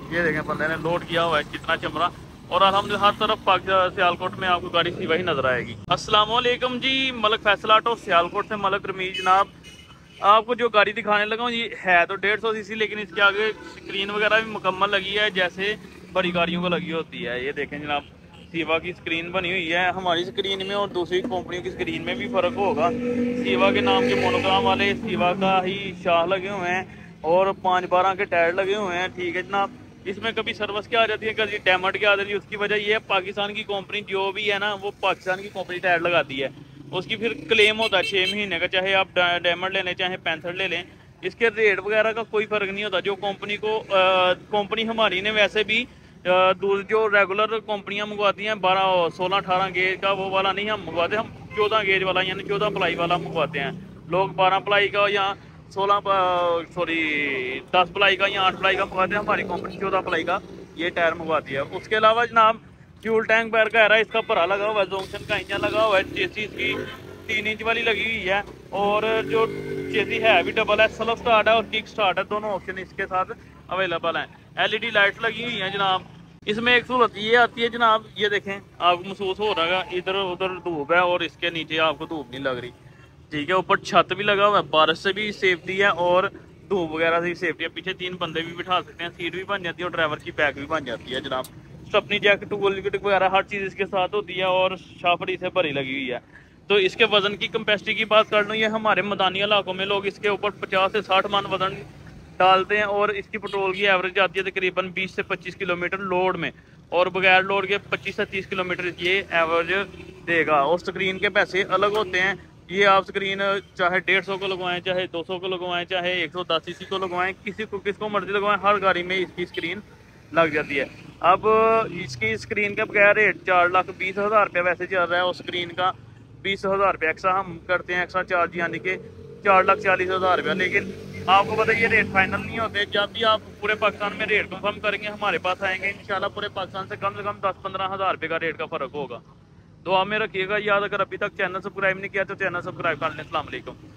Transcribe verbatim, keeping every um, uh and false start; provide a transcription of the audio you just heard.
ये देखें बंदे ने लोड किया हुआ है कितना चमड़ा। और अल्हम्दुलिल्लाह हर तरफ पाक सियालकोट में आपको गाड़ी सी वही नजर आएगी। अस्सलाम वालेकुम जी, मलक फैसल ऑटो सियालकोट से मलक रमीज जनाब। आपको जो गाड़ी दिखाने लगा हूँ ये है तो डेढ़ सौ सीसी, लेकिन इसके आगे स्क्रीन वगैरह भी मुकम्मल लगी है जैसे बड़ी गाड़ियों को लगी होती है। ये देखें जनाब, सीवा की स्क्रीन बनी हुई है। हमारी स्क्रीन में और दूसरी कंपनियों की स्क्रीन में भी फ़र्क होगा। सीवा के नाम के मोनोग्राम वाले सीवा का ही शाह लगे हुए हैं और पाँच बारह के टायर लगे हुए हैं। ठीक है जनाब, इसमें कभी सर्विस क्या आ जाती है, कभी डैमेज क्या आ जाती है, उसकी वजह ये है पाकिस्तान की कंपनी जो भी है ना वो पाकिस्तान की कंपनी टायर लगाती है, उसकी फिर क्लेम होता है छः महीने का, चाहे आप डायमंड ले लें चाहे पैंसठ ले लें। इसके रेट वगैरह का कोई फ़र्क नहीं होता। जो कंपनी को कंपनी हमारी ने वैसे भी दूर जो रेगुलर कंपनियां मंगवाती हैं बारह सोलह अठारह गेज का वो वाला नहीं हम मंगवाते, हम चौदह गेज वाला यानी चौदह प्लाई वाला मंगवाते हैं। लोग बारह प्लाई का या सोलह सॉरी दस प्लाई का या आठ प्लाई का मंगवाते हैं, हमारी कंपनी चौदह प्लाई का ये टायर मंगवाती है। उसके अलावा जनाब फ्यूल टैंक बैर का है, इसका भरा लगा हुआ है, जोंक्शन का इंजन लगा हुआ है, चेसी इसकी तीन इंच वाली लगी हुई है और जो चेसी है भी डबल है, सेल्फ स्टार्ट है और किक स्टार्ट है, दोनों ऑप्शन इसके साथ अवेलेबल हैं। एलईडी लाइट्स लगी हुई हैं जनाब। इसमें एक सहूलत ये आती है जनाब, ये देखें आपको महसूस हो रहा है इधर उधर धूप है और इसके नीचे आपको धूप नहीं लग रही। ठीक है, ऊपर छत भी लगा हुआ है, बारिश से भी सेफ्टी है और धूप वगैरह से भी सेफ्टी है। पीछे तीन बंदे भी बिठा सकते हैं, सीट भी बन जाती है और ड्राइवर की बैग भी बन जाती है जनाब। स्टपनी जैक टूल किट वगैरह हर चीज़ इसके साथ होती है और शाफड़ी से भरी लगी हुई है। तो इसके वजन की कैपेसिटी की बात कर लूँ, ये हमारे मैदानी इलाकों में लोग इसके ऊपर पचास से साठ मन वजन डालते हैं और इसकी पेट्रोल की एवरेज आती है तकरीबन बीस से पच्चीस किलोमीटर लोड में, और बगैर लोड के पच्चीस से तीस किलोमीटर ये एवरेज देगा। और स्क्रीन के पैसे अलग होते हैं। ये आप स्क्रीन चाहे डेढ़ सौ को लगवाएं, चाहे दो सौ को लगवाएं, चाहे एक सौ दस सीसी को लगवाएं, किसी को किसको मर्जी लगवाएं, हर गाड़ी में इसकी स्क्रीन लग जाती है। अब इसकी स्क्रीन के बगैर रेट चार लाख बीस हज़ार रुपये वैसे चल रहा है और स्क्रीन का बीस हज़ार रुपये एक्स्ट्रा हम करते हैं, एक्स्ट्रा चार्ज यानी कि चार लाख चालीस हज़ार रुपया। लेकिन आपको पता है ये रेट फाइनल नहीं होते। जब भी आप पूरे पाकिस्तान में रेट कंफर्म करेंगे हमारे पास आएंगे इंशाल्लाह पूरे पाकिस्तान से कम से कम दस पंद्रह हज़ार रुपये का रेट का फ़र्क होगा। दुआ में रखिएगा याद। अगर अभी तक चैनल सब्सक्राइब नहीं किया तो चैनल सब्सक्राइब कर लें। अस्सलाम वालेकुम।